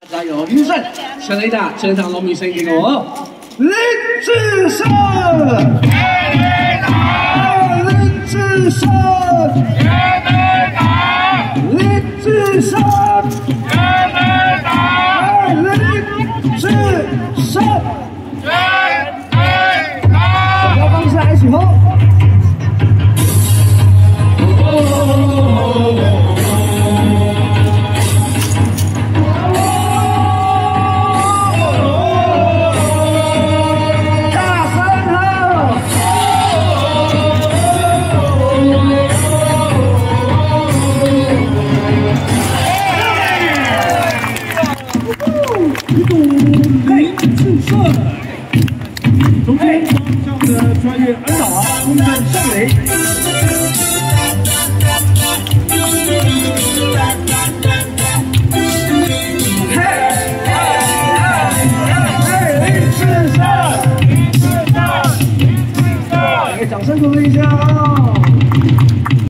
加油，林智胜，全垒打，全场农民声音给我，林智胜，全垒打，林智胜，全垒打，林智胜，全垒打，林智胜，全垒打，手摇方式来一起吼。 中间方向的穿越安打，攻占上垒。林智胜，给掌声鼓励一下啊！